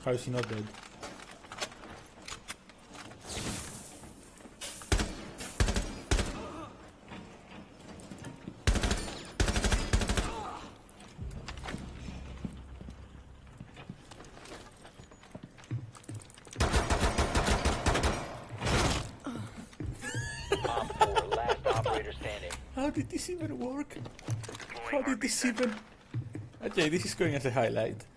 How is he not dead? Last operator standing. How did this even work? How did this even... Okay, this is going as a highlight.